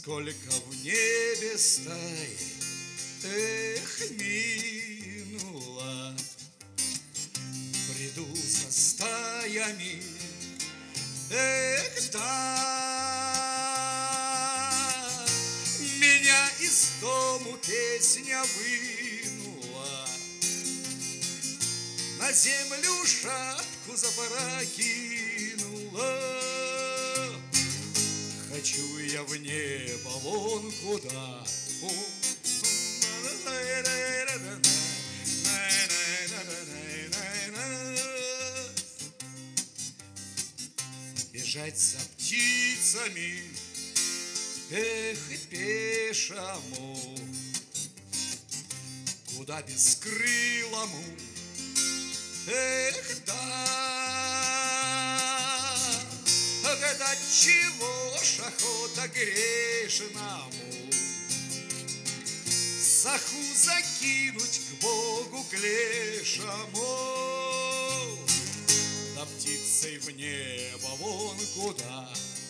Сколько в небе стай, эх, минуло. Приду за стаями, эх, да. Меня из дому песня вынула, на землю шапку запрокинула. Хочу я в небо вон куда. Бежать за птицами, эх, и пешему, куда бескрылому, эх, да. Когда чего ж охота грешному саху закинуть к Богу к лешему, да птицей в небо вон куда.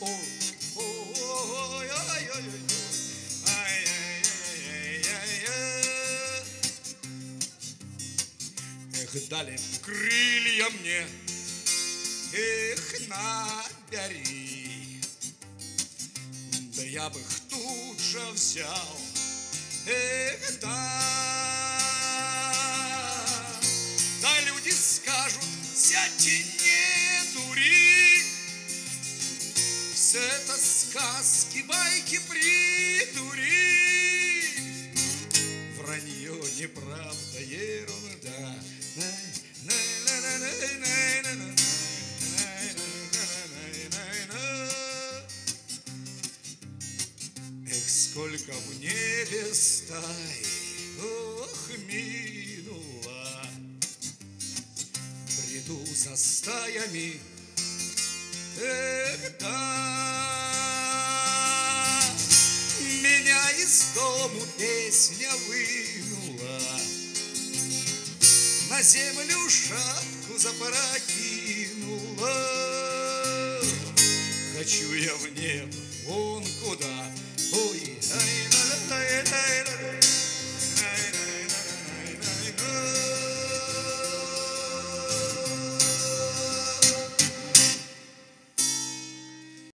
Эх, дали крылья мне, эх, набери, да я бы их тут же взял, эх, да. Да люди скажут: сядьте, не дури, все это сказки, байки, придури. Вранье, неправда, ерунда. Эх, сколько в небе стай, ох, минуло. Приду за стаями, эх, да. Меня из дому песня вынула, на землю шапку запрокинула. Хочу я в небо вон куда. Ой, ай,